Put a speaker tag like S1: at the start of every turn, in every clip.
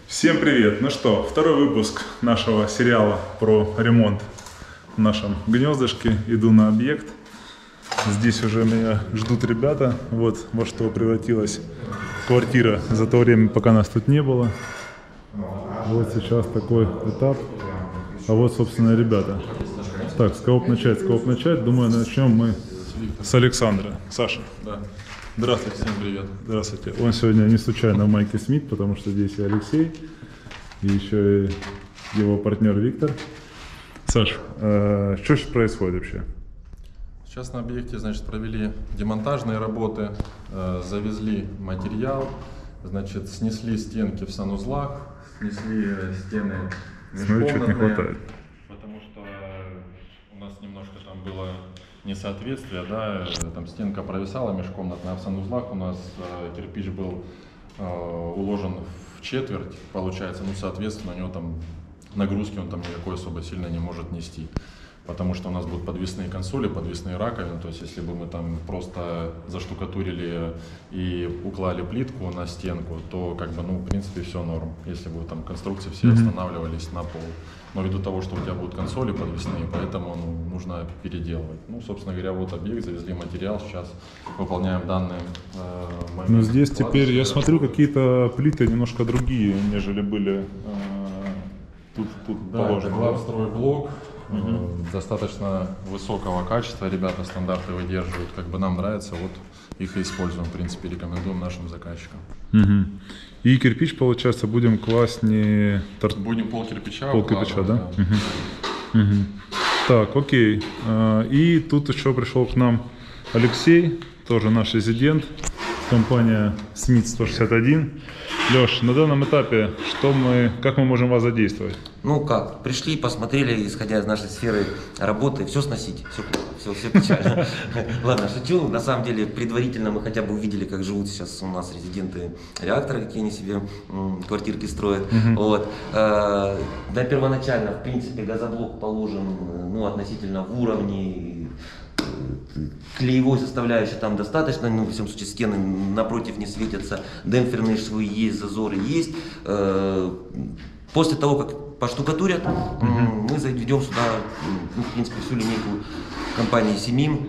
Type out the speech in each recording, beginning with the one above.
S1: Всем привет! Ну что, второй выпуск нашего сериала про ремонт в нашем гнездышке. Иду на объект. Здесь уже меня ждут ребята. Вот во что превратилась квартира за то время, пока нас тут не было. Вот сейчас такой этап. А вот, собственно, ребята. Так, с кого начать? Думаю, начнем мы с Александра. Саша.
S2: Да.
S1: Здравствуйте.
S2: Всем привет.
S1: Здравствуйте. Он сегодня не случайно в майке Смит, потому что здесь и Алексей, и еще и его партнер Виктор. Саш, что сейчас происходит вообще?
S2: Сейчас на объекте, значит, провели демонтажные работы, завезли материал, значит, снесли стенки в санузлах, снесли стены
S1: Смотри, что-то не хватает.
S2: потому что у нас немножко там было несоответствие, да, там стенка провисала межкомнатная, а в санузлах у нас кирпич был уложен в четверть, получается, ну, соответственно, у него там нагрузки он там никакой особо сильно не может нести. Потому что у нас будут подвесные консоли, подвесные раковины, то есть если бы мы там просто заштукатурили и уклали плитку на стенку, то как бы, ну, в принципе, все норм, если бы там конструкции все останавливались на пол. Но ввиду того, что у тебя будут консоли подвесные, поэтому нужно переделывать. Ну, собственно говоря, вот объект, завезли материал, сейчас выполняем данные моменты.
S1: Ну, здесь теперь, я смотрю, какие-то плиты немножко другие, нежели были тут
S2: Да, это
S1: положены.
S2: главстройблок. Достаточно высокого качества, ребята стандарты выдерживают, как бы нам нравится, вот их и используем, в принципе, рекомендуем нашим заказчикам.
S1: И кирпич, получается, будем класть не
S2: Будем пол кирпича
S1: кирпича, да?
S2: да.
S1: Так, окей. И тут еще пришел к нам Алексей, тоже наш резидент, компания Смит 161. Леш, на данном этапе как мы можем вас задействовать?
S3: Ну как, пришли, посмотрели, исходя из нашей сферы работы, все сносить, все плохо, все печально. Ладно, шучу, на самом деле предварительно мы хотя бы увидели, как живут сейчас у нас резиденты реактора, какие они себе квартирки строят. Вот. Да, первоначально, в принципе, газоблок положен, ну, относительно в уровне. Клеевой составляющей там достаточно, ну, в всем случае стены напротив не светятся, демпферные швы есть, зазоры есть. После того, как поштукатурят, мы заведем сюда, ну, в принципе, всю линейку компании Семин.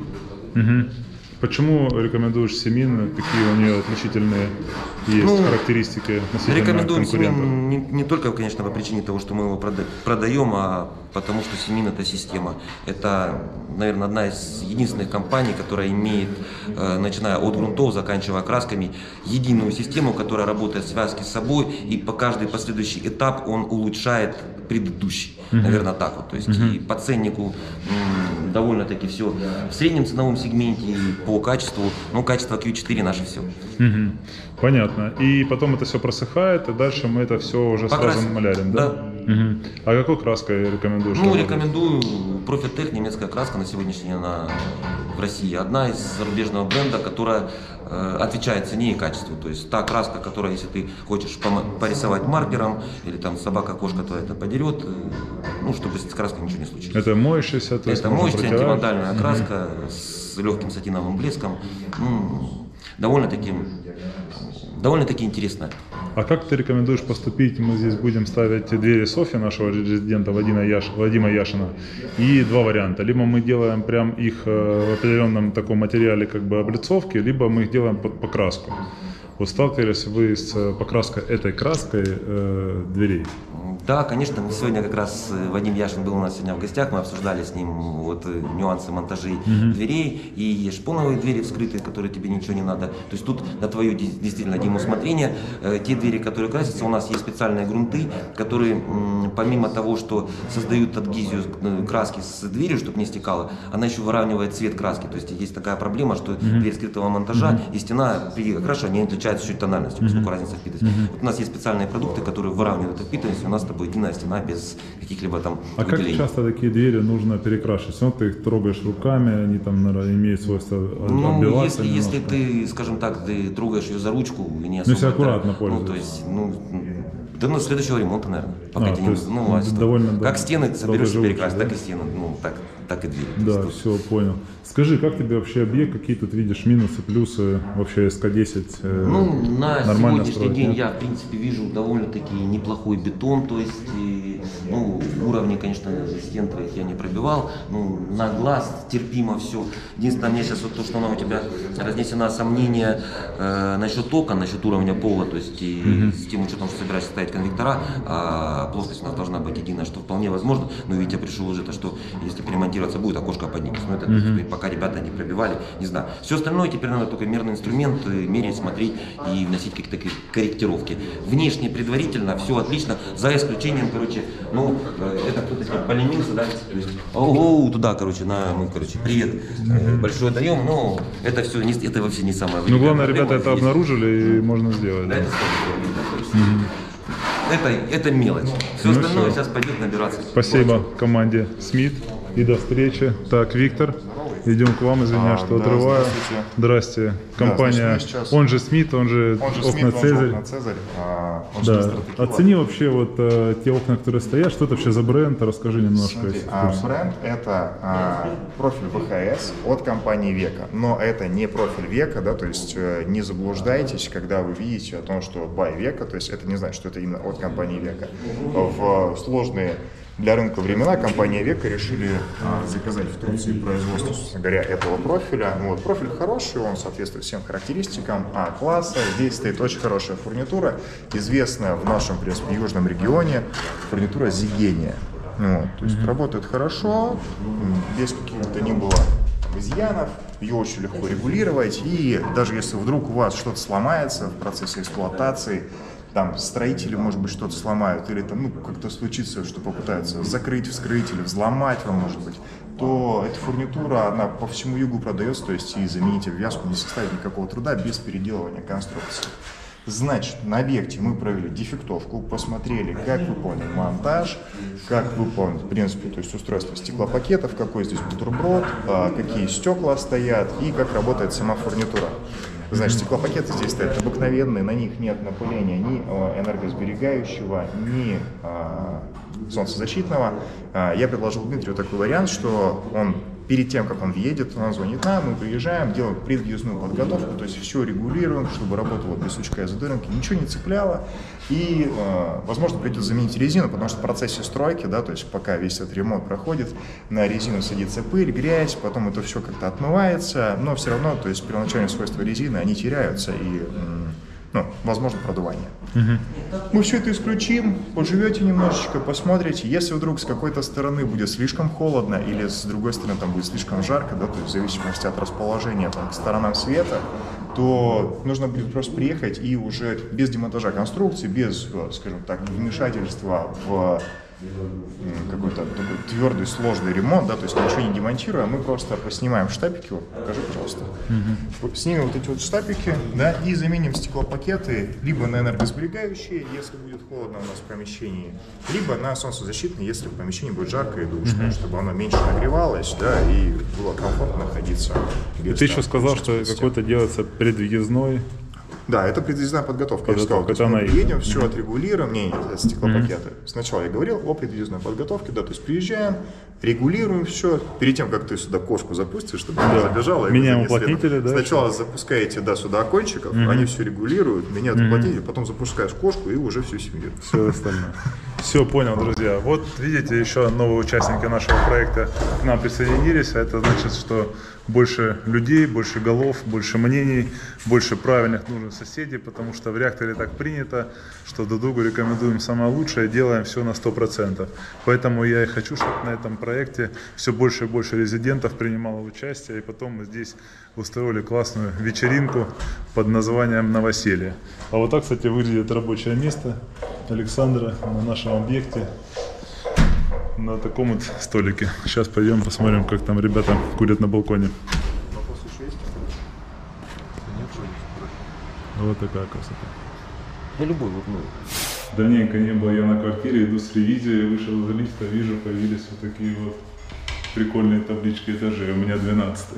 S1: Почему рекомендуешь Семин? Какие у нее отличительные есть характеристики относительно
S3: Рекомендуем
S1: конкурентов?
S3: Семин не только, конечно, по причине того, что мы его продаем, а потому что Семин — это система. Это, наверное, одна из единственных компаний, которая имеет, начиная от грунтов, заканчивая красками, единую систему, которая работает в связке с собой, и по каждый последующий этап он улучшает предыдущий. Наверное, так вот. То есть и по ценнику довольно-таки все в среднем ценовом сегменте, и по качеству, ну, качество Q4 наше все.
S1: Понятно. И потом это все просыхает, и дальше мы это все уже
S3: Покрасим.
S1: сразу малярим, да? А какой краской рекомендуешь?
S3: Ну, рекомендую Profitec, немецкая краска на сегодняшний день она в России. Одна из зарубежного бренда, которая отвечает цене и качеству. То есть та краска, которая, если ты хочешь порисовать маркером, или там собака, кошка твоя это подерет, ну, чтобы с краской ничего не случилось.
S1: Это моющаяся? То есть
S3: это моющая антивандальная краска с легким сатиновым блеском. Довольно-таки интересная.
S1: А как ты рекомендуешь поступить? Мы здесь будем ставить двери Софьи, нашего резидента Вадима Яшина, и два варианта. Либо мы делаем прям их в определенном таком материале, как бы облицовки, либо мы их делаем под покраску. Вот сталкивались вы с покраской этой краской дверей?
S3: Да, конечно, мы сегодня как раз, Вадим Яшин был у нас сегодня в гостях, мы обсуждали с ним вот нюансы монтажей дверей, и шпоновые двери вскрытые, которые тебе ничего не надо. То есть тут на твое действительно, Дим, усмотрение. Те двери, которые красятся, у нас есть специальные грунты, которые помимо того, что создают адгезию краски с дверью, чтобы не стекало, она еще выравнивает цвет краски. То есть есть такая проблема, что дверь скрытого монтажа и стена при окраше, они отличаются чуть тональностью, поскольку разница в питании. Вот у нас есть специальные продукты, которые выравнивают эту питанность, у нас с тобой единая стена без каких-либо там выделений.
S1: Как часто такие двери нужно перекрашивать? Все равно ты их трогаешь руками, они там, наверное, имеют свойство отбиваться.
S3: Если ты, скажем так, ты трогаешь ее за ручку и не особо...
S1: если аккуратно пользуешься.
S3: Ну, то есть, до следующего ремонта, наверное. Пока
S1: довольно
S3: как стены соберешься перекрасить, так и стены. Ну, так так и двери.
S1: Да, все, понял. Скажи, как тебе вообще объект, какие тут видишь минусы, плюсы, вообще СК-10?
S3: Ну, на
S1: нормально
S3: сегодняшний
S1: строить,
S3: день
S1: нет?
S3: я, в принципе, вижу довольно-таки неплохой бетон, то есть, ну, уровни, конечно, стен твоих я не пробивал, ну, на глаз терпимо все. Единственное, мне сейчас вот то, что она у тебя разнесена, сомнение насчет окон, насчет уровня пола, то есть, и с тем учетом, что собираешься ставить конвектора, плоскость у нас должна быть единая, что вполне возможно, но Витя пришел уже, то, что если перемонтироваться будет, окошко поднимется, но это пока ребята не пробивали, не знаю. Все остальное теперь надо только мерный инструмент, мерить, смотреть и вносить какие-то корректировки. Внешне, предварительно, все отлично, за исключением, короче, ну, это кто-то теперь поленился, да, то есть, туда, короче, мы, короче, привет, большой даем, но это все, это вообще не самое
S1: Ну, главное,
S3: проблема.
S1: ребята это обнаружили и можно сделать.
S3: Да,
S1: Да.
S3: это мелочь. Все
S1: Ну,
S3: остальное
S1: всё.
S3: сейчас пойдет набираться.
S1: Спасибо команде Смит и до встречи. Так, Виктор, идем к вам, извиняюсь, что
S4: да,
S1: отрываю.
S4: здравствуйте.
S1: Здрасте. Компания,
S4: значит, мы сейчас-
S1: он же Смит, он же
S4: Он же
S1: окна
S4: Смит, он же
S1: Цезарь.
S4: окна Цезарь, он же
S1: Да.
S4: мистер Текила.
S1: Оцени вообще вот те окна, которые стоят, что это вообще за бренд, расскажи немножко.
S4: Смотри,
S1: если в курсе.
S4: бренд это профиль ВХС от компании Века, но это не профиль Века, да, то есть не заблуждайтесь, когда вы видите о том, что by Века, то есть это не значит, что это именно от компании Века. В сложные для рынка времена компания Века решили заказать в Турции производство, собственно говоря, этого профиля. Вот, профиль хороший, он соответствует всем характеристикам А-класса. Здесь стоит очень хорошая фурнитура, известная в нашем, в принципе, южном регионе, фурнитура Зигения. Вот, то есть работает хорошо, без каких-то ни было изъянов, ее очень легко регулировать, и даже если вдруг у вас что-то сломается в процессе эксплуатации, там строители, может быть, что-то сломают, или там, ну, как-то случится, что попытаются закрыть, вскрыть или взломать вам, может быть, то эта фурнитура, она по всему югу продается, то есть и заменить обвязку не составит никакого труда без переделывания конструкции. Значит, на объекте мы провели дефектовку, посмотрели, как выполнен монтаж, как выполнен, в принципе, то есть устройство стеклопакетов, какой здесь бутерброд, какие стекла стоят и как работает сама фурнитура. Значит, стеклопакеты здесь стоят обыкновенные, на них нет напыления ни энергосберегающего, ни солнцезащитного. Я предложил Дмитрию такой вариант, что он перед тем, как он въедет, он звонит нам, мы приезжаем, делаем предвъездную подготовку, то есть все регулируем, чтобы работало без сучка и задоринки, ничего не цепляло. И, возможно, придется заменить резину, потому что в процессе стройки, да, то есть пока весь этот ремонт проходит, на резину садится пыль, грязь, потом это все как-то отмывается, но все равно, то есть первоначальные свойства резины, они теряются и, ну, возможно, продувание. Мы все это исключим, поживете немножечко, посмотрите. Если вдруг с какой-то стороны будет слишком холодно или с другой стороны там будет слишком жарко, да, то есть в зависимости от расположения там, к сторонам света, то нужно будет просто приехать и уже без демонтажа конструкции, без, скажем так, вмешательства в какой-то такой твердый, сложный ремонт, да, то есть ничего не демонтируя, мы просто поснимаем штапики, вот, покажи, пожалуйста, снимем вот эти вот штапики, да, и заменим стеклопакеты либо на энергосберегающие, если будет холодно у нас в помещении, либо на солнцезащитные, если в помещении будет жарко и душно, чтобы оно меньше нагревалось, да, и было комфортно находиться.
S1: Ты еще сказал, что какой-то делается предвъездной.
S4: Да, это предвъездная подготовка. Я же сказал,
S1: Это
S4: мы
S1: она
S4: приедем, все отрегулируем. Не, это стеклопакеты. Сначала я говорил о предвъездной подготовке, да, то есть приезжаем, регулируем все. Перед тем, как ты сюда кошку запустишь, чтобы она забежала.
S1: Меняем уплотнители, да?
S4: Сначала запускаете, да, сюда окончиков, они все регулируют, меняют уплотнители, потом запускаешь кошку и уже всю семью.
S1: Все остальное. Все, понял, друзья. Вот видите, еще новые участники нашего проекта к нам присоединились. Это значит, что больше людей, больше голов, больше мнений, больше правильных нужных соседей, потому что в реакторе так принято, что друг другу рекомендуем самое лучшее, делаем все на 100%. Поэтому я и хочу, чтобы на этом проекте все больше и больше резидентов принимало участие, и потом мы здесь устроили классную вечеринку под названием «Новоселье». А вот так, кстати, выглядит рабочее место Александра на нашем объекте. На таком вот столике. Сейчас пойдем посмотрим, как там ребята курят на балконе. Вот такая красота.
S3: Да любой, вот, ну.
S1: Давненько не был я на квартире, иду с ревизией, вышел из лифта, вижу, появились вот такие вот прикольные таблички этажей. У меня 12-й.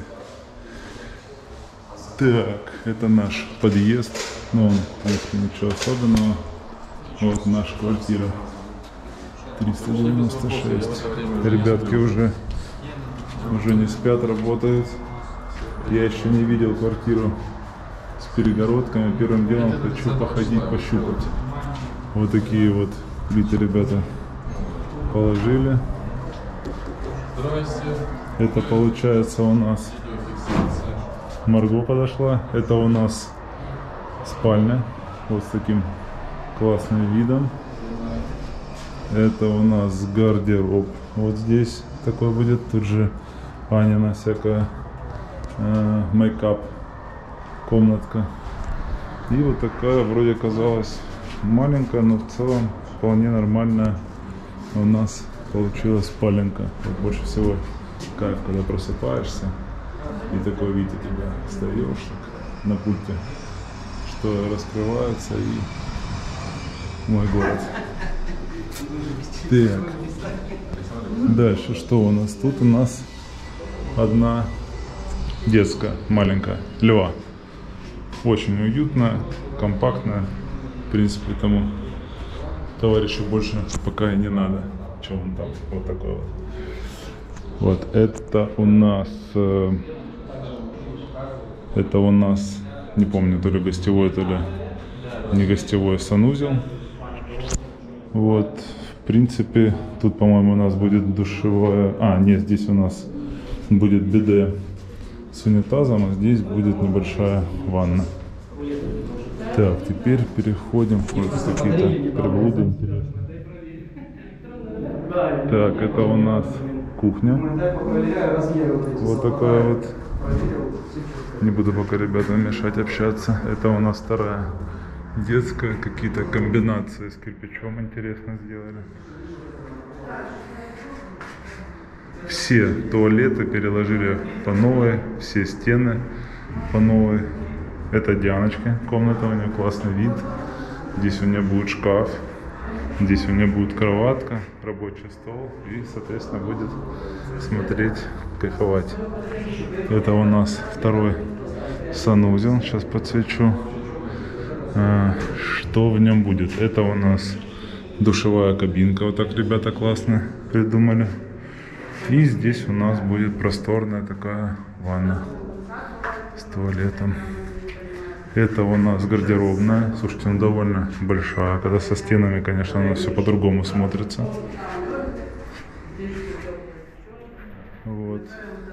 S1: Так, это наш подъезд. Ну, он, в принципе, ничего особенного. Вот наша квартира. 396. Ребятки уже уже не спят, работают. Я еще не видел квартиру с перегородками. Первым делом хочу походить, пощупать. Вот такие вот плиты ребята положили. Это получается у нас Марго подошла. Это у нас спальня. Вот с таким классным видом. Это у нас гардероб. Вот здесь такой будет. Тут же Анина всякая мейкап комнатка. И вот такая вроде казалась маленькая, но в целом вполне нормальная у нас получилась спаленка. Вот больше всего кайф, когда просыпаешься и такой вид у тебя, встаешь так на пульте, что раскрывается и мой город. Так. Дальше что у нас? Тут у нас одна детская, маленькая, Льва. Очень уютная, компактная. В принципе, тому товарищу больше пока и не надо. Чем он там? Вот такой вот. Вот это у нас, не помню, то ли гостевой, то ли не гостевой санузел. Вот, в принципе, тут, по-моему, у нас будет душевая. Нет, здесь у нас будет биде с унитазом, а здесь будет небольшая ванна. Так, теперь переходим в какие-то приблуды интересные. Так, это у нас кухня. Вот такая вот. Не буду пока ребятам мешать общаться. Это у нас вторая детская. Какие-то комбинации с кирпичом интересно сделали. Все туалеты переложили по новой, все стены по новой. Это Дианочка комната, у нее классный вид. Здесь у нее будет шкаф, здесь у нее будет кроватка, рабочий стол и, соответственно, будет смотреть, кайфовать. Это у нас второй санузел, сейчас подсвечу, что в нем будет. Это у нас душевая кабинка, вот так ребята классно придумали. И здесь у нас будет просторная такая ванна с туалетом. Это у нас гардеробная. Слушайте, ну довольно большая. Когда со стенами, конечно, она все по-другому смотрится. Вот.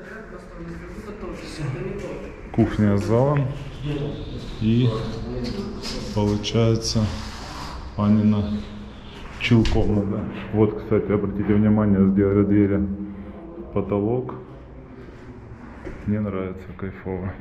S1: Кухня с залом. И получается Анина чил-комната. Вот, кстати, обратите внимание, сделали двери, потолок. Мне нравится, кайфово.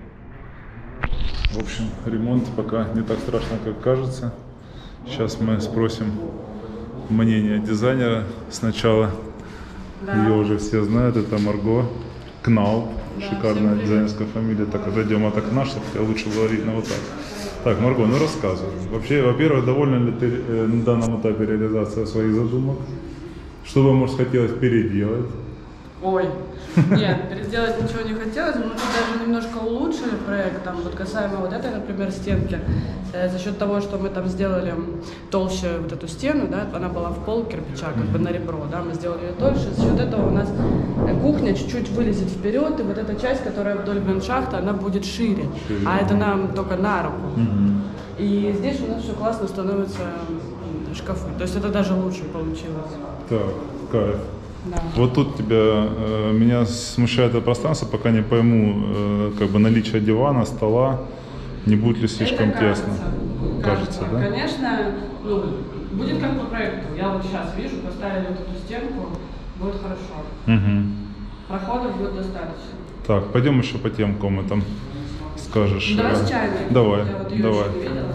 S1: В общем, ремонт пока не так страшно, как кажется. Сейчас мы спросим мнение дизайнера сначала. Ее уже все знают, это Марго Кнауп. Шикарная дизайнерская фамилия. Так, отойдем от окна, чтобы тебя лучше было видно вот так. Так, Марго, ну рассказывай. Вообще, во-первых, довольна ли ты на данном этапе реализации своих задумок? Что бы, может, хотелось переделать?
S5: Ой, нет, переделать ничего не хотелось, мы даже немножко улучшили проект, там, вот касаемо вот этой, например, стенки, за счет того, что мы там сделали толще вот эту стену, да, она была в пол кирпича, как бы на ребро, да, мы сделали ее тольше, за счет этого у нас кухня чуть-чуть вылезет вперед, и вот эта часть, которая вдоль шахта, она будет шире, а это нам только на руку. И здесь у нас все классно становится шкафы, то есть это даже лучше получилось.
S1: Так, кайф.
S5: Да.
S1: Вот тут меня смущает это пространство, пока не пойму, как бы наличие дивана, стола, не будет ли слишком тесно. Кажется, да?
S5: Конечно, ну, будет как по проекту. Я вот сейчас вижу, поставили вот эту стенку, будет хорошо. Проходов будет достаточно.
S1: Так, пойдем еще по тем комнатам. Скажешь.
S5: Давай с чайной.
S1: Давай,
S5: Я вот ее
S1: давай.
S5: еще не видела.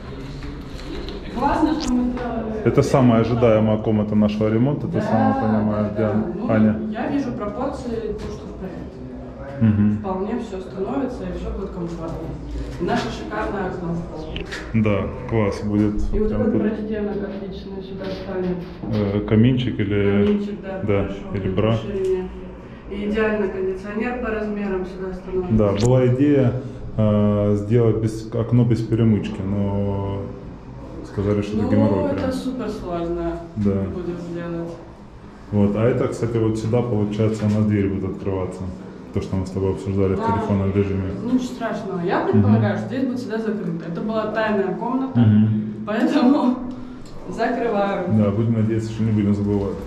S5: Классно, что мы сделали.
S1: Это самая ожидаемая комната нашего ремонта, ты сама понимаешь,
S5: Ну,
S1: Аня.
S5: я вижу пропорции, то, что в проекте. Вполне все становится и все будет комфортно. И наше шикарное окно в пол.
S1: Да, класс будет.
S5: И вот
S1: прям
S5: этот
S1: тут,
S5: простенок отличный сюда станет.
S1: каминчик или,
S5: Каминчик, да, хорошо,
S1: или бра.
S5: расширение. И идеально кондиционер по размерам сюда становится.
S1: Да, была идея сделать окно без перемычки, но сказали, что это геморрой.
S5: Это
S1: прям.
S5: супер сложно
S1: Да.
S5: будет сделать.
S1: Вот, а это, кстати, вот сюда, получается, у нас дверь будет открываться. То, что мы с тобой обсуждали в телефонном режиме.
S5: Ничего страшного. Я предполагаю, что здесь будет всегда закрыто. Это была тайная комната, поэтому закрываю.
S1: Да, будем надеяться, что не будем забывать.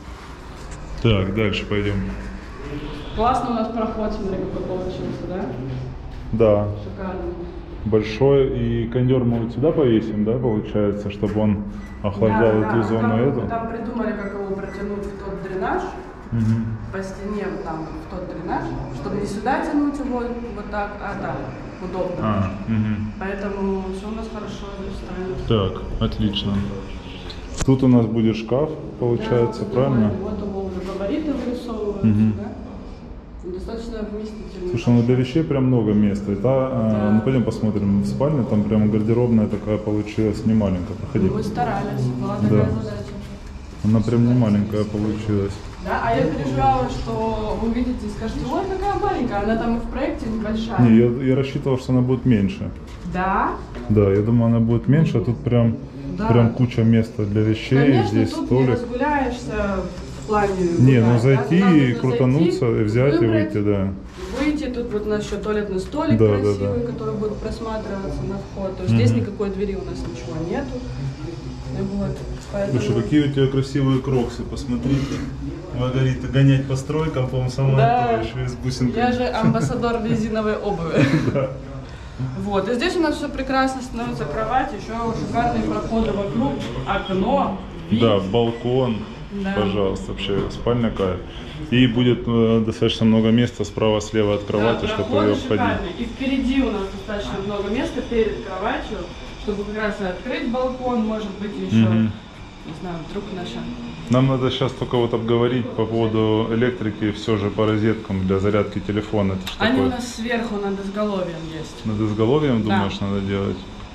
S1: Так, дальше пойдем.
S5: Классно у нас проход, смотри, какой получился, да?
S1: Да,
S5: Шикарно.
S1: большой, и кондер мы вот сюда повесим, да, получается, чтобы он охлаждал эту зону
S5: там,
S1: эту.
S5: там придумали, как его протянуть в тот дренаж, по стене, вот там, в тот дренаж, чтобы не сюда тянуть его вот так, а там, удобно. Поэтому все у нас хорошо здесь станет.
S1: Так, отлично. Тут у нас будет шкаф, получается,
S5: Да,
S1: правильно?
S5: Вот его уже габариты вырисовываются, да? Достаточно вместительно.
S1: Слушай, ну для вещей прям много места. Это, ну пойдем посмотрим в спальне, там прям гардеробная такая получилась, не маленькая. Проходи.
S5: Мы старались, была такая задача.
S1: Она прям не маленькая получилась.
S5: Да, а я переживала, что вы увидите и скажете, ой, какая маленькая, она там и в проекте небольшая.
S1: Не, я рассчитывал, что она будет меньше.
S5: Да?
S1: Да, я думаю, она будет меньше, а тут прям,
S5: Да.
S1: прям куча места для вещей,
S5: Конечно,
S1: здесь
S5: тут не
S1: столик.
S5: разгуляешься в плане...
S1: Не,
S5: гулять,
S1: ну зайти
S5: да?
S1: и
S5: Туда
S1: крутануться,
S5: зайти,
S1: и взять и
S5: выбрать,
S1: выйти, да.
S5: Выйти, тут вот у нас еще туалетный столик
S1: Да, да,
S5: красивый,
S1: да.
S5: который будет просматриваться на вход. То есть здесь никакой двери у нас ничего нету. И вот, поэтому...
S1: Слушай, какие у тебя красивые кроксы, посмотрите. Маргарита, гонять по стройкам, по-моему, сама
S5: Да.
S1: то, еще и с бусинками.
S5: Я же амбассадор резиновой обуви. Вот, и здесь у нас все прекрасно, становится кровать, еще шикарные проходы вокруг, окно, вид.
S1: Да, балкон,
S5: Да.
S1: пожалуйста, вообще спальня кайф. И будет достаточно много места справа-слева от кровати,
S5: Да,
S1: чтобы
S5: проходы
S1: ее обходить.
S5: шикарные. И впереди у нас достаточно много места перед кроватью, чтобы как раз и открыть балкон, может быть, еще, не знаю, вдруг наша...
S1: Нам надо сейчас только вот обговорить по поводу электрики, все же по розеткам для зарядки телефона. Это что
S5: Они у
S1: такое?
S5: нас сверху над изголовьем есть.
S1: Над изголовьем,
S5: Да.
S1: думаешь, надо делать?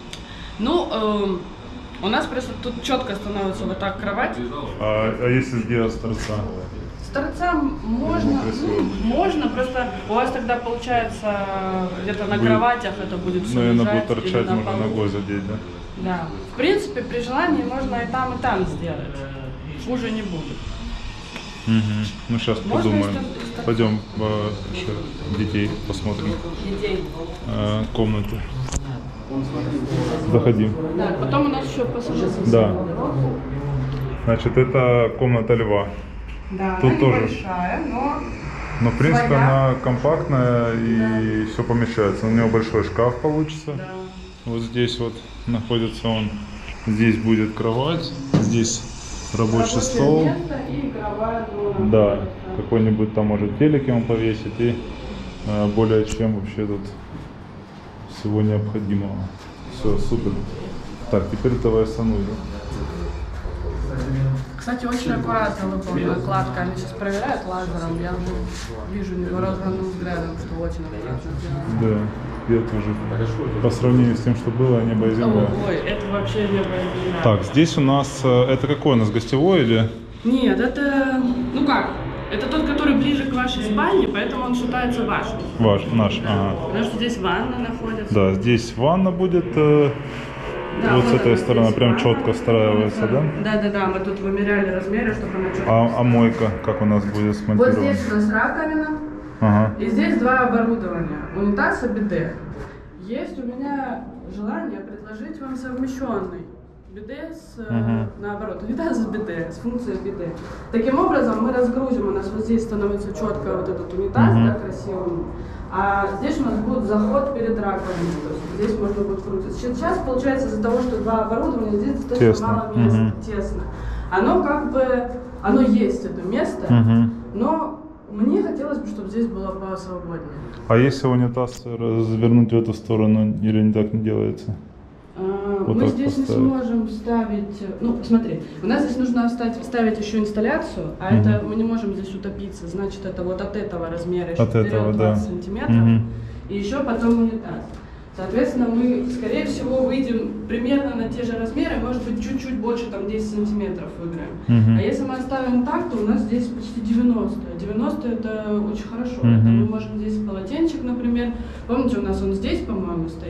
S5: Ну, у нас просто тут четко становится вот так кровать.
S1: А если сделать с торца?
S5: С торца можно, можно, просто у вас тогда получается где-то на
S1: Будет-
S5: кроватях это будет все
S1: Наверное,
S5: лежать
S1: будет торчать,
S5: или на
S1: можно
S5: полу.
S1: ногой задеть, да?
S5: Да. В принципе, при желании можно и там сделать. Хуже не будет.
S1: Ну, сейчас
S5: Можно
S1: подумаем.
S5: из торца?
S1: Пойдем еще детей посмотрим.
S5: Детей.
S1: Комнаты. Заходи.
S5: Так, потом у нас еще пассажирский
S1: Да.
S5: салон.
S1: Значит, это комната льва.
S5: Да,
S1: Тут
S5: она
S1: тоже.
S5: небольшая, но
S1: Но, в принципе,
S5: своя.
S1: она компактная и все помещается. У нее большой шкаф получится.
S5: Да.
S1: Вот здесь вот находится он. Здесь будет кровать, здесь рабочий стол.
S5: место и игровая зона.
S1: Да, какой-нибудь там может телек ему повесить и более чем вообще тут всего необходимого. Все, супер. Так, теперь давай сануй.
S5: Кстати, очень аккуратно выполнена кладка. Они сейчас проверяют лазером. Я уже вижу невооруженным взглядом, что очень аккуратно сделано.
S1: Да, я тоже. По сравнению с тем, что было, небо и земля.
S5: Ой, это вообще небо и земля.
S1: Так, здесь у нас, это какой у нас, гостевой или?
S5: Нет, это, ну как, это тот, который ближе к вашей спальне, поэтому он считается вашим.
S1: Ваш, наш, ага.
S5: Потому что здесь ванна находится.
S1: Да, здесь ванна будет,
S5: Да,
S1: вот с этой
S5: она
S1: стороны
S5: здесь
S1: прям
S5: ванна
S1: четко встраивается, да?
S5: Да, мы тут вымеряли размеры, чтобы она четко.
S1: А мойка, как у нас будет
S5: Вот
S1: смонтирована?
S5: здесь у нас раковина,
S1: Ага.
S5: и здесь два оборудования, унитаз и биде. Есть у меня желание предложить вам совмещенный биде с, наоборот, унитаз с биде, с функцией биде. Таким образом, мы разгрузим, у нас вот здесь становится четко вот этот унитаз, да, красивым, а здесь у нас будет заход перед раковиной, то есть здесь можно будет крутиться. Сейчас, получается, из-за того, что два оборудования, здесь достаточно
S1: Тесно.
S5: мало места, тесно. Оно как бы, оно есть, это место, но мне хотелось бы, чтобы здесь было посвободнее.
S1: А если унитаз развернуть в эту сторону или не так не делается? Вот
S5: Мы
S1: так
S5: здесь не
S1: поставить.
S5: сможем ставить, ну смотри, у нас здесь нужно ставить еще инсталляцию, а это мы не можем здесь утопиться, значит это вот от этого размера еще
S1: От этого,
S5: вперед
S1: да.
S5: 20 сантиметров, и еще потом унитаз. Соответственно, мы, скорее всего, выйдем примерно на те же размеры, может быть, чуть-чуть больше, там, 10 сантиметров выиграем. А если мы оставим так, то у нас здесь почти 90. 90 это очень хорошо. Это мы можем здесь полотенчик, например. Помните, у нас он здесь, по-моему, стоит.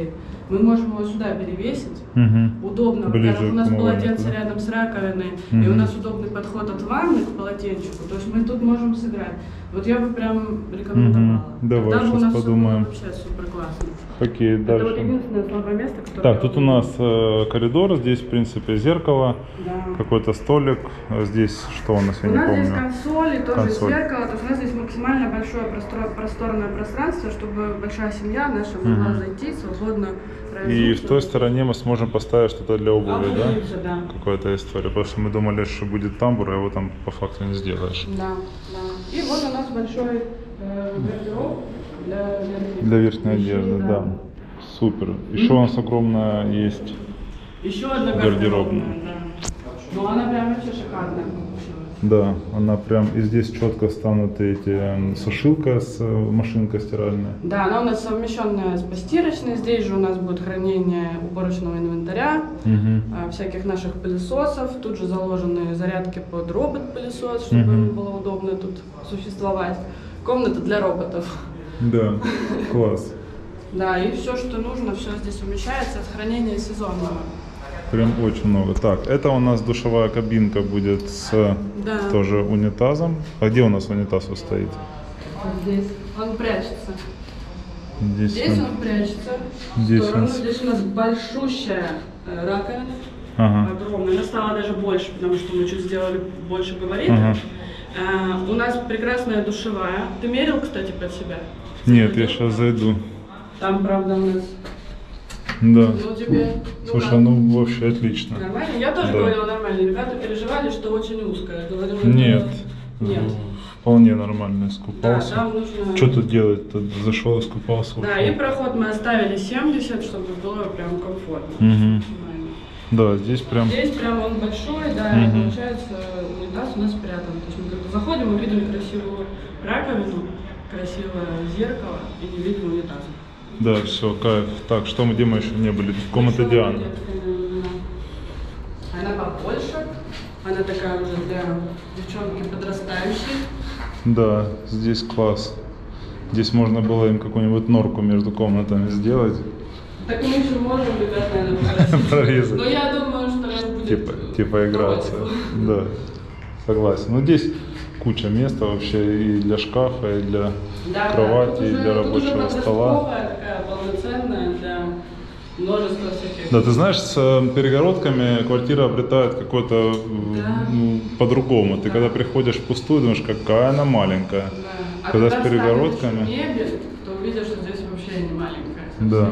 S5: мы можем его сюда перевесить. Удобно.
S1: Ближе
S5: Во-первых, у нас
S1: к умывальнику,
S5: полотенце
S1: да?
S5: рядом с раковиной, и у нас удобный подход от ванны к полотенчику. То есть мы тут можем сыграть. Вот я бы прям рекомендовала.
S1: Давай,
S5: Тогда бы у
S1: сейчас
S5: нас всё
S1: подумаем.
S5: было вообще супер классно.
S1: Окей,
S5: Это вот
S1: дальше.
S5: единственное слабое место, которое...
S1: Так, тут у нас коридор, здесь, в принципе, зеркало,
S5: Да.
S1: какой-то столик. Здесь что у нас, я
S5: У
S1: не
S5: нас
S1: помню.
S5: здесь консоль и тоже
S1: Консоль.
S5: зеркало, то есть у нас здесь максимально большое просторное пространство, чтобы большая семья наша могла зайти, свободно
S1: И
S5: разуться.
S1: в той стороне мы сможем поставить что-то для обуви, да?
S5: Обувиться, да.
S1: Какая-то история. Потому что мы думали, что будет тамбур, а его там по факту не сделаешь.
S5: Да, да. И вот у нас большой гардероб
S1: Для верхней
S5: вещей,
S1: одежды, да. Супер. Еще у нас огромная есть.
S5: Еще одна
S1: Гардеробная.
S5: гардеробная, да. Ну она прям вообще шикарная получилась.
S1: Да, она прям, и здесь четко встануты эти сушилка с машинкой стиральная.
S5: Да, она у нас совмещенная с постирочной. Здесь же у нас будет хранение уборочного инвентаря, всяких наших пылесосов. Тут же заложены зарядки под робот-пылесос, чтобы ему было удобно тут существовать. Комната для роботов.
S1: Да, класс.
S5: Да, и все, что нужно, все здесь умещается. Хранение сезонного.
S1: Прям очень много. Так, это у нас душевая кабинка будет с
S5: Да.
S1: тоже унитазом. А где у нас унитаз вот стоит?
S5: Вот здесь. Он прячется.
S1: Здесь
S5: Он прячется.
S1: Здесь
S5: в сторону.
S1: он-
S5: Здесь у нас большущая раковина.
S1: Ага.
S5: Огромная. Она стала даже больше, потому что мы чуть сделали больше габаритов.
S1: Ага.
S5: У нас прекрасная душевая. Ты мерил, кстати, под себя?
S1: Нет, я сейчас зайду.
S5: Там, правда, у нас...
S1: Да.
S5: Ну, тебе...
S1: Слушай,
S5: как?
S1: ну вообще отлично.
S5: Нормально? Я тоже
S1: Да.
S5: говорила нормально. Ребята переживали, что очень узкая. Говорила,
S1: Нет.
S5: Нет.
S1: Вполне нормально
S5: Да,
S1: искупался.
S5: там нужно...
S1: Что тут делать? Тут зашел, искупался,
S5: Да,
S1: ушел.
S5: и проход мы оставили 70, чтобы было прям комфортно.
S1: Мгм.
S5: Максимально.
S1: Да, здесь прям...
S5: Здесь прям он большой, да, и получается унитаз у нас спрятан. То есть мы когда заходим, мы видим красивую раковину, красивое зеркало и не видим унитаза.
S1: Да, все, кайф. Так, что мы, где мы еще не были? Комната
S5: Большая
S1: Дианы.
S5: детская, да. Она побольше, она такая уже для девчонки подрастающей.
S1: Да, здесь класс. Здесь можно было им какую-нибудь норку между комнатами сделать.
S5: Так мы еще можем, ребят, наверное, попросить.
S1: Прорезать.
S5: Но я думаю, что раз будет
S1: Типа играться.
S5: против.
S1: Да, согласен. Ну здесь куча места вообще и для шкафа, и для
S5: Да,
S1: кровати,
S5: тут
S1: и
S5: уже-
S1: для
S5: тут
S1: рабочего
S5: уже
S1: стола.
S5: подростковая такая полноценная для множества всяких.
S1: Да, ты знаешь, с перегородками квартира обретает какой-то ну, по-другому. Ты когда приходишь в пустую, думаешь, какая она маленькая.
S5: Да. А
S1: Когда с
S5: станет
S1: перегородками.
S5: еще мебель, то увидишь, что здесь вообще не маленькая.
S1: Да,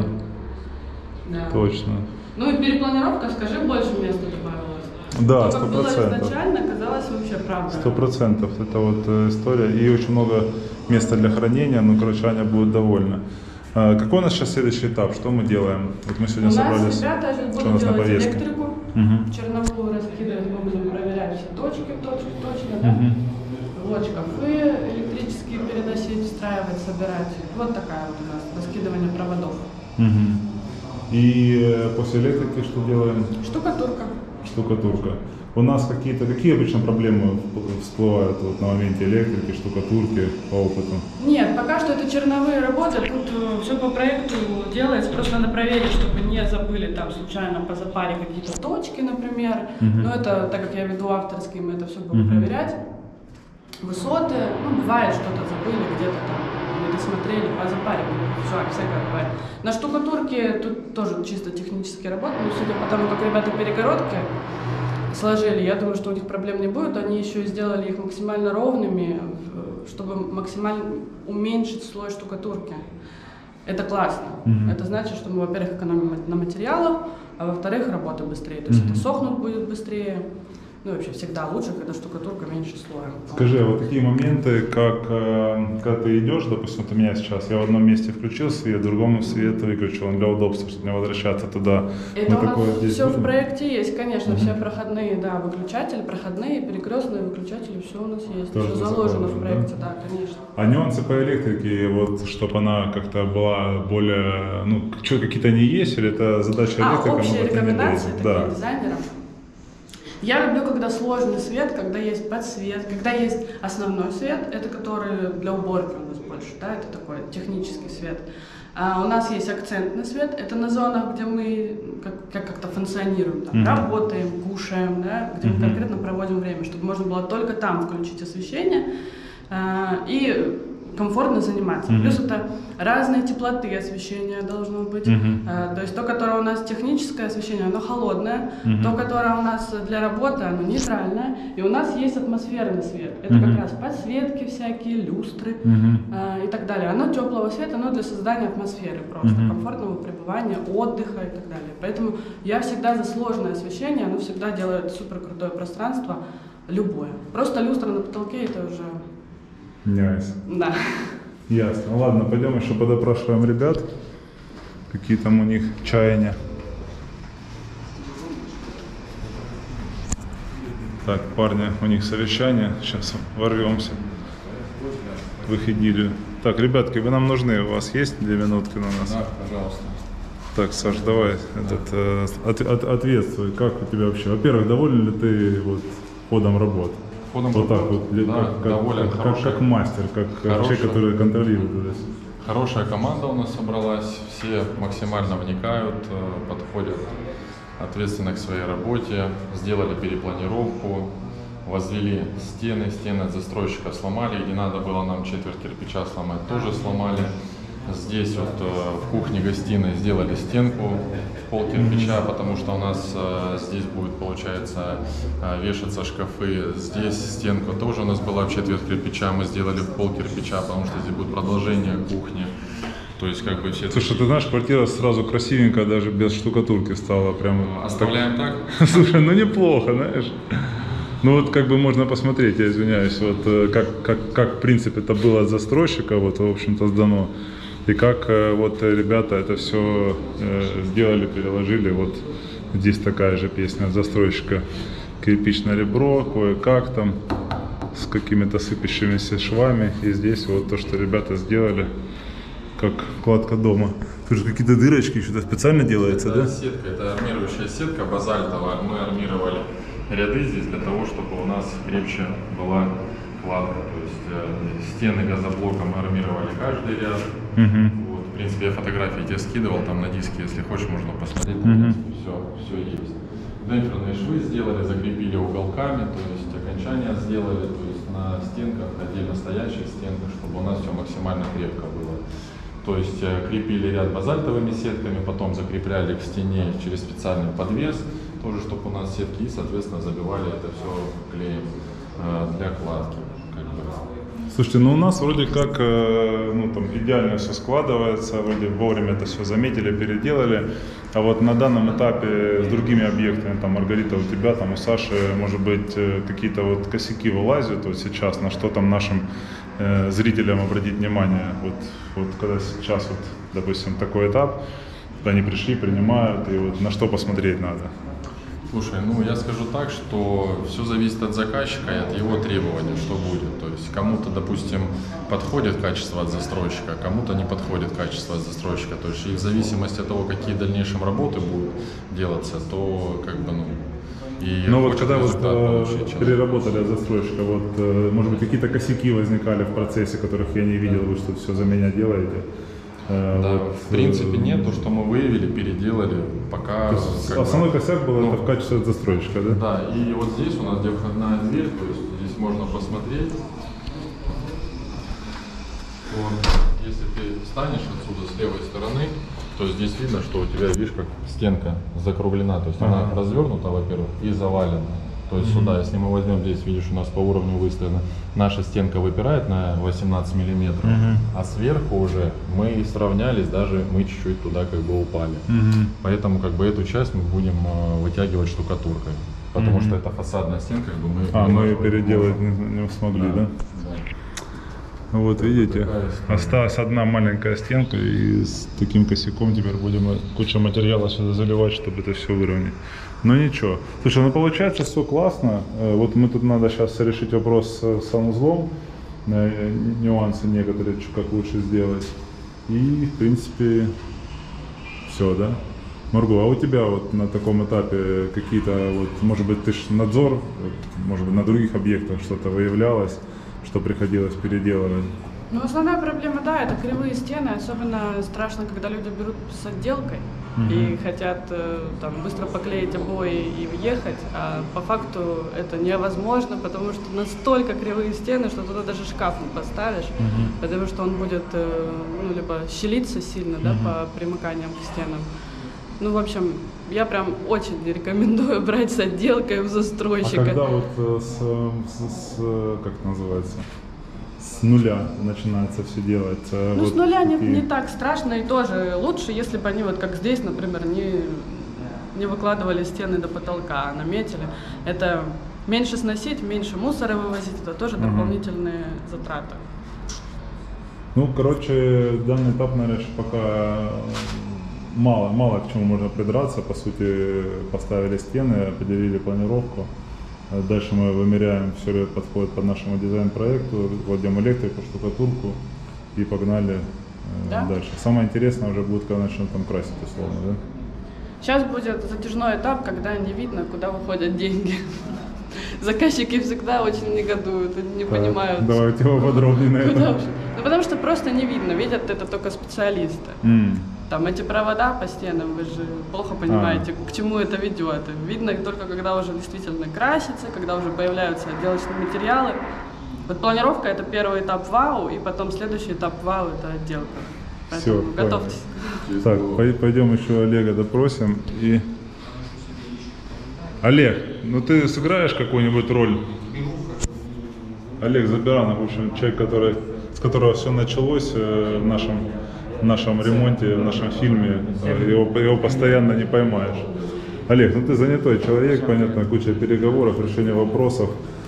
S5: Да.
S1: точно.
S5: Ну и перепланировка, скажи, больше места добавилось.
S1: Да,
S5: То, как было
S1: 100%.
S5: изначально, казалось вообще правда.
S1: 100%. Это вот история. И очень много места для хранения. Ну, короче, Аня будет довольна. Какой у нас сейчас следующий этап? Что мы делаем? Вот мы сегодня
S5: У нас
S1: собрались.
S5: ребята сейчас
S1: Что у
S5: будут
S1: нас на
S5: делать
S1: повестке?
S5: электрику,
S1: Мгм.
S5: черновую раскидывать, мы будем проверять все точки, точно, да? Вот шкафы электрические переносить, встраивать, собирать. Вот такая вот у нас раскидывание проводов.
S1: Мгм. И после электрики что делаем?
S5: Штукатурка.
S1: Штукатурка. У нас какие обычно проблемы всплывают вот на моменте электрики, штукатурки по опыту?
S5: Нет, пока что это черновые работы, тут все по проекту делается, просто надо проверить, чтобы не забыли там случайно по запаре какие-то точки, например. Но это, так как я веду авторские, мы это все будем проверять. Высоты, ну бывает что-то забыли где-то там, не досмотрели, по запаре, все, всякое бывает. На штукатурке тут тоже чисто технические работы, но судя по тому, как ребята перегородки сложили, я думаю, что у них проблем не будет. Они еще и сделали их максимально ровными, чтобы максимально уменьшить слой штукатурки. Это классно. Это значит, что мы, во-первых, экономим на материалах, а во-вторых, работа быстрее. То есть это сохнуть будет быстрее. Ну, вообще всегда лучше, когда штукатурка меньше слоя.
S1: Скажи, а вот такие моменты, как когда ты идешь, допустим, вот у меня сейчас, я в одном месте включил свет, в другом свет выключил, для удобства, чтобы не возвращаться туда.
S5: Это
S1: Мы
S5: у нас
S1: такое здесь
S5: все в
S1: будем?
S5: проекте есть, конечно, все проходные, да, выключатели, проходные, перекрестные выключатели, все у нас есть.
S1: Тоже
S5: Все заложено в
S1: заложено,
S5: проекте, да, конечно.
S1: А нюансы по электрике, вот, чтобы она как-то была более, ну, что, какие-то они есть, или это задача электрика?
S5: Общие
S1: могут
S5: рекомендации
S1: внедрить?
S5: такие
S1: Да.
S5: дизайнерам. Я люблю, когда сложный свет, когда есть подсвет, когда есть основной свет, это который для уборки у нас больше, да, это такой технический свет. У нас есть акцентный свет, это на зонах, где мы как-то функционируем, там, работаем, кушаем, да, где мы конкретно проводим время, чтобы можно было только там включить освещение и комфортно заниматься. Плюс это разные теплоты освещения должно быть. То есть то, которое у нас техническое освещение, оно холодное, то, которое у нас для работы, оно нейтральное. И у нас есть атмосферный свет. Это как раз подсветки всякие, люстры и так далее. Оно теплого света, оно для создания атмосферы просто, комфортного пребывания, отдыха и так далее. Поэтому я всегда за сложное освещение, оно всегда делает супер крутое пространство, любое. Просто люстра на потолке — это уже...
S1: Nice.
S5: Да.
S1: Ясно. Ну ладно, пойдем еще подопрашиваем ребят. Какие там у них чаяния. Так, парни, у них совещание. Сейчас ворвемся в их идиллию. Так, ребятки, вы нам нужны. У вас есть 2 минутки на нас?
S2: Да, пожалуйста.
S1: Так, Саш, давай ответствуй. Как у тебя вообще? Во-первых, доволен ли ты вот ходом работы?
S2: Ходом
S1: вот так
S2: работы,
S1: вот,
S2: да, доволен.
S1: как мастер, как человек, который контролирует.
S2: Хорошая команда у нас собралась, все максимально вникают, подходят ответственно к своей работе, сделали перепланировку, возвели стены от застройщика сломали, где надо было нам четверть кирпича сломать, тоже сломали. Здесь вот в кухне-гостиной сделали стенку в пол кирпича, потому что у нас здесь будет, получается, вешаться шкафы. Здесь стенку тоже у нас была в четверть кирпича, мы сделали в пол кирпича, потому что здесь будет продолжение кухни. То есть как бы все...
S1: Слушай, ты знаешь, квартира сразу красивенькая, даже без штукатурки стала. Прям...
S2: Оставляем так?
S1: Слушай, ну неплохо, знаешь. Ну вот как бы можно посмотреть, я извиняюсь, вот как в принципе это было от застройщика, вот в общем-то сдано. И как вот ребята это все сделали, переложили. Вот здесь такая же песня от застройщика. Кирпичное ребро, кое-как там, с какими-то сыпящимися швами. И здесь вот то, что ребята сделали, как кладка дома. Слушай, какие-то дырочки что-то специально делается,
S2: это
S1: да?
S2: Сетка, это армирующая сетка базальтовая. Мы армировали ряды здесь для того, чтобы у нас крепче была кладка. То есть стены газоблоком мы армировали каждый ряд. Вот, в принципе, я фотографии тебе скидывал там на диске, если хочешь, можно посмотреть. Все есть. Демпферные швы сделали, закрепили уголками, то есть окончания сделали, то есть на стенках, отдельно стоящих стенках, чтобы у нас все максимально крепко было. То есть крепили ряд базальтовыми сетками, потом закрепляли к стене через специальный подвес, тоже чтобы у нас сетки, и, соответственно, забивали это все клеем для кладки.
S1: Слушайте, ну у нас вроде как ну, там, идеально все складывается, вроде вовремя это все заметили, переделали. А вот на данном этапе с другими объектами, там, Маргарита, у тебя, там, у Саши, может быть, какие-то вот косяки вылазят вот сейчас, на что там нашим зрителям обратить внимание? Вот когда сейчас, вот, допустим, такой этап, они пришли, принимают, и вот на что посмотреть надо?
S2: Слушай, ну я скажу так, что все зависит от заказчика и от его требований, что будет. То есть кому-то, допустим, подходит качество от застройщика, кому-то не подходит качество от застройщика. То есть и в зависимости от того, какие в дальнейшем работы будут делаться, то как бы, ну... И
S1: ну вот когда вот переработали от застройщика, вот, может быть, какие-то косяки возникали в процессе, которых я не видел, вы что все за меня делаете?
S2: Да,
S1: вот,
S2: в принципе нет, то, что мы выявили, переделали, пока...
S1: Основной косяк был это в качестве от застройщика, да?
S2: Да, и вот здесь у нас где входная дверь, то есть здесь можно посмотреть. Вот. Если ты встанешь отсюда с левой стороны, то здесь видно, что у тебя, видишь, как стенка закруглена, то есть она развернута, во-первых, и завалена. То есть сюда, если мы возьмем здесь, видишь, у нас по уровню выставлена, наша стенка выпирает на 18 миллиметров, а сверху уже мы сравнялись, даже мы чуть-чуть туда как бы упали. Поэтому как бы эту часть мы будем вытягивать штукатуркой, потому что это фасадная стенка, как бы мы
S1: ее переделать не смогли, да? Вот видите, осталась одна маленькая стенка, и с таким косяком теперь будем кучу материала сюда заливать, чтобы это все выровнять. Но ничего. Слушай, ну получается все классно. Вот мы тут надо сейчас решить вопрос с санузлом, нюансы некоторые, как лучше сделать. И в принципе все, да? Марго, а у тебя вот на таком этапе какие-то, вот, может быть, ты ж надзор, может быть, на других объектах что-то выявлялось, что приходилось переделывать?
S5: Ну, основная проблема, да, это кривые стены. Особенно страшно, когда люди берут с отделкой и хотят там быстро поклеить обои и въехать, а по факту это невозможно, потому что настолько кривые стены, что туда даже шкаф не поставишь, потому что он будет ну, либо щелиться сильно, да, по примыканиям к стенам. Ну, в общем, я прям очень рекомендую брать с отделкой у застройщика.
S1: А когда вот как это называется? С нуля начинается все делать.
S5: Ну,
S1: вот
S5: с нуля
S1: такие...
S5: не так страшно, и тоже лучше, если бы они, вот как здесь, например, не выкладывали стены до потолка, а наметили. Это меньше сносить, меньше мусора вывозить, это тоже дополнительные затраты.
S1: Ну, короче, данный этап, наверное, пока мало к чему можно придраться. По сути, поставили стены, определили планировку. Дальше мы вымеряем, все ли подходит под нашему дизайн-проекту, кладем электрику, штукатурку и погнали дальше. Самое интересное уже будет, когда начнем там красить, условно, да?
S5: Сейчас будет затяжной этап, когда не видно, куда выходят деньги. Заказчики всегда очень негодуют, не понимают.
S1: Давайте поподробнее на это.
S5: Ну, потому что просто не видно, видят это только специалисты. Там эти провода по стенам, вы же плохо понимаете, к чему это ведет. Видно только, когда уже действительно красится, когда уже появляются отделочные материалы. Вот планировка — это первый этап вау, и потом следующий этап вау — это отделка. Поэтому
S1: Все,
S5: готовьтесь.
S1: Так, пойдем еще Олега допросим. И... Олег, ну ты сыграешь какую-нибудь роль? Олег Забиранов, в общем, человек, с которого все началось в нашем ремонте, в нашем фильме. Его постоянно не поймаешь. Олег, ну ты занятой человек, понятно, куча переговоров, решения вопросов.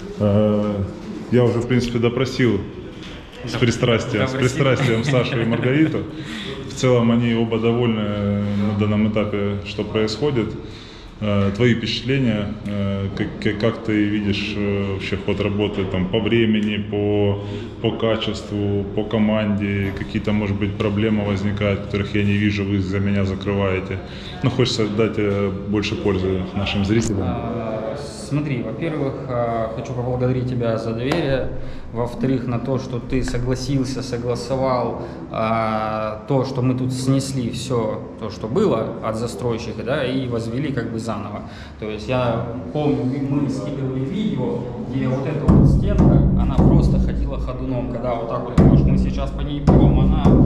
S1: Я уже, в принципе, допросил с пристрастием Сашу и Маргариту. В целом они оба довольны на данном этапе, что происходит. Твои впечатления, как ты видишь вообще ход работы там, по времени, по качеству, по команде, какие-то, может быть, проблемы возникают, которых я не вижу, вы за меня закрываете. Ну, хочется дать больше пользы нашим зрителям.
S6: Смотри, во-первых, хочу поблагодарить тебя за доверие, во-вторых, на то, что ты согласовал то, что мы тут снесли все то, что было от застройщика, да, и возвели как бы заново. То есть я помню, мы скидывали видео, где вот эта вот стенка, она просто ходила ходуном, когда вот так вот, может, мы сейчас по ней идем,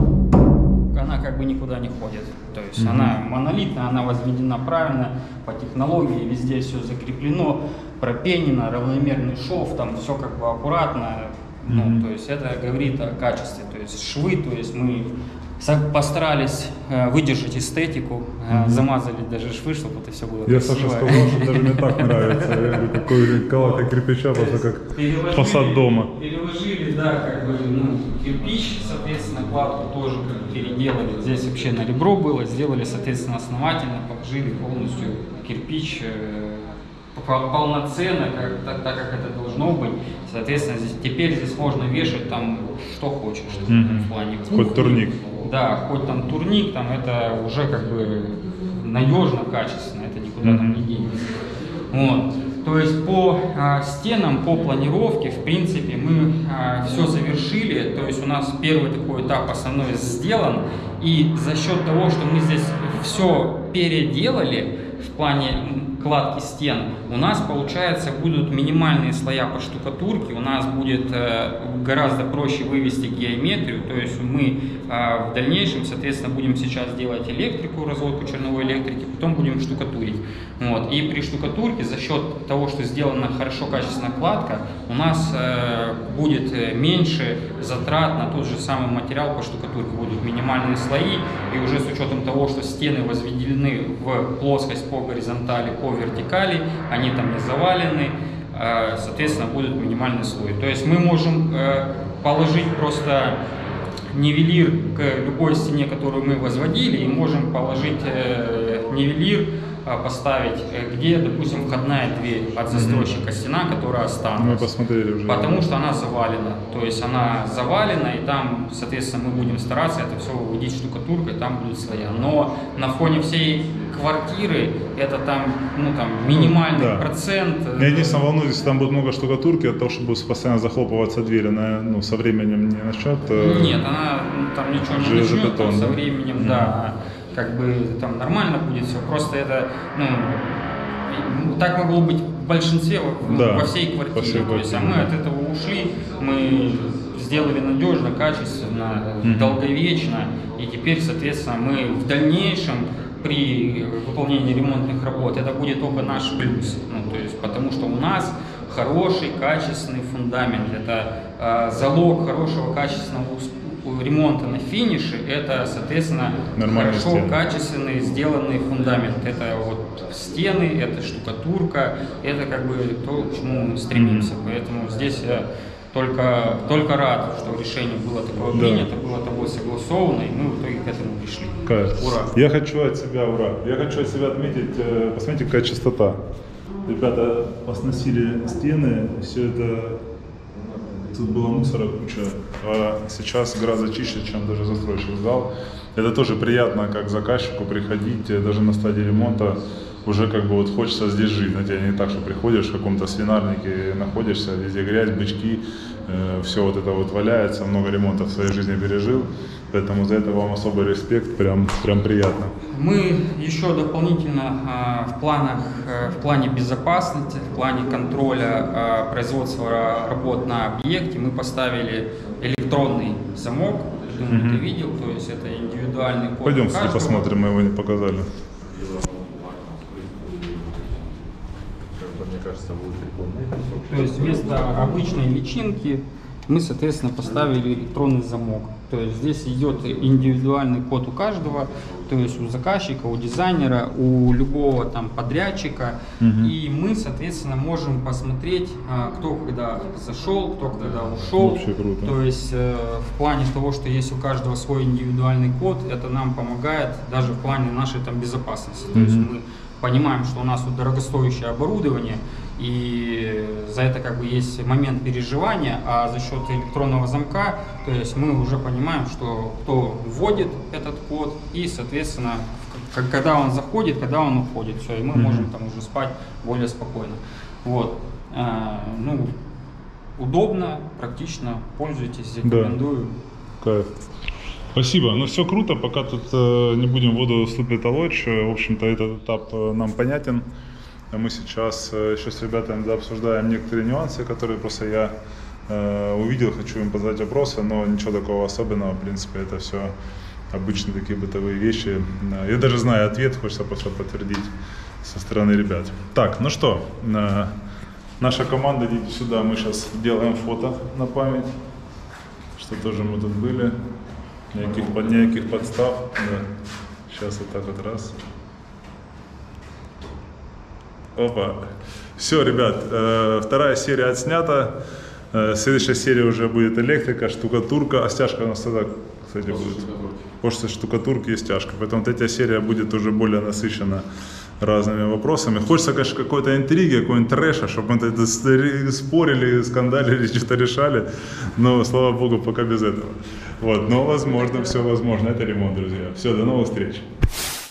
S6: она как бы никуда не ходит. То есть она монолитная, она возведена правильно, по технологии, везде все закреплено, пропенено, равномерный шов, там все как бы аккуратно. Ну, то есть это говорит о качестве. То есть швы, то есть мы постарались выдержать эстетику, замазали даже швы, чтобы это все было красиво.
S1: Я Саша сказал, что даже мне так нравится. Я говорю, какой калака кирпича, просто как фасад дома.
S6: Переложили, да, как бы, кирпич, соответственно, кладку тоже как бы переделали. Здесь вообще на ребро было, сделали, соответственно, основательно, положили полностью кирпич полноценно, так как это должно быть. Соответственно, теперь здесь можно вешать там что хочешь в плане кухни.
S1: Хоть турник.
S6: Да, хоть там турник, там это уже как бы надежно, качественно, это никуда там не денется. Вот. То есть по стенам, по планировке, в принципе, мы все завершили. То есть у нас первый такой этап основной сделан. И за счет того, что мы здесь все переделали в плане кладки стен, у нас, получается, будут минимальные слоя по штукатурке, у нас будет гораздо проще вывести геометрию, то есть мы в дальнейшем, соответственно, будем сейчас делать электрику, разводку черновой электрики, потом будем штукатурить. Вот. И при штукатурке за счет того, что сделана хорошо качественная кладка, у нас будет меньше затрат на тот же самый материал по штукатурке, будут минимальные слои, и уже с учетом того, что стены возведены в плоскость по горизонтали, по вертикали, они там не завалены, соответственно, будет минимальный слой. То есть мы можем положить просто нивелир к любой стене, которую мы возводили, и можем положить нивелир поставить, где, допустим, входная дверь от застройщика стена, которая осталась.
S1: Мы посмотрели уже.
S6: Потому что она завалена. То есть она завалена, и там, соответственно, мы будем стараться это все выводить штукатуркой, там будут слоя. Но на фоне всей квартиры это там, ну, там минимальный процент.
S1: Я единственное волнуюсь, если там будет много штукатурки, от того, что будет постоянно захлопываться дверь, она, ну, со временем не начнет.
S6: Нет, она там ничего не начнет, там, со временем, да, как бы там нормально будет все. Просто это, ну, так могло быть в большинстве, во всей квартире. То есть, а мы от этого ушли, мы сделали надежно, качественно, долговечно, и теперь, соответственно, мы в дальнейшем при выполнении ремонтных работ это будет только наш плюс, ну, то есть, потому что у нас хороший, качественный фундамент, это залог хорошего, качественного ремонта на финише, это, соответственно, хорошо, качественный, сделанный фундамент, это вот стены, это штукатурка, это как бы то, к чему мы стремимся, поэтому здесь я только рад, что решение было такое принято, было тобой согласовано, и мы в итоге к этому пришли. Ура!
S1: Я хочу от себя, я хочу от себя отметить, посмотрите, какая чистота. Ребята посносили стены, все это, тут было мусора куча, а сейчас гораздо чище, чем даже застройщик сдал. Это тоже приятно, как заказчику приходить, даже на стадии ремонта, уже как бы вот хочется здесь жить. Знаете, не так, что приходишь в каком-то свинарнике, находишься, везде грязь, бычки, все вот это вот валяется, много ремонтов в своей жизни пережил, поэтому за это вам особый респект, прям приятно.
S6: Мы еще дополнительно в плане безопасности, в плане контроля производства работ на объекте мы поставили электронный замок, думаю, ты видел, то есть это индивидуальный код.
S1: Пойдем сюда посмотрим, мы его не показали.
S2: Мне кажется, будет прикольно.
S6: То есть вместо обычной личинки мы, соответственно, поставили электронный замок. То есть здесь идет индивидуальный код у каждого, то есть у заказчика, у дизайнера, у любого там подрядчика. И мы, соответственно, можем посмотреть, кто когда зашел, кто когда ушел.
S1: Вообще круто.
S6: То есть в плане того, что есть у каждого свой индивидуальный код, это нам помогает даже в плане нашей там безопасности. То есть мы понимаем, что у нас тут дорогостоящее оборудование, и за это как бы есть момент переживания, а за счет электронного замка, то есть мы уже понимаем, что кто вводит этот код, и, соответственно, когда он заходит, когда он уходит, все, и мы можем там уже спать более спокойно. Вот. Ну, удобно, практично, пользуйтесь, рекомендую.
S1: Кайф. Спасибо. Ну все круто, пока тут не будем воду в слупе толочь. В общем-то, этот этап нам понятен. Мы сейчас еще с ребятами обсуждаем некоторые нюансы, которые просто я увидел, хочу им задать вопросы, но ничего такого особенного. В принципе, это все обычные такие бытовые вещи. Я даже знаю ответ, хочется просто подтвердить со стороны ребят. Так, ну что, наша команда, идите сюда, мы сейчас делаем фото на память, что тоже мы тут были. Никаких подстав. Да. Сейчас вот так вот раз. Опа. Все, ребят, вторая серия отснята. Следующая серия уже будет электрика, штукатурка. А стяжка у нас тогда, кстати, будет. После штукатурки и стяжка. Поэтому третья серия будет уже более насыщена разными вопросами. Хочется, конечно, какой-то интриги, какой-нибудь трэша, чтобы мы это спорили, скандалили, что-то решали. Но, слава богу, пока без этого. Вот, но возможно, все возможно. Это ремонт, друзья. Все, до новых встреч.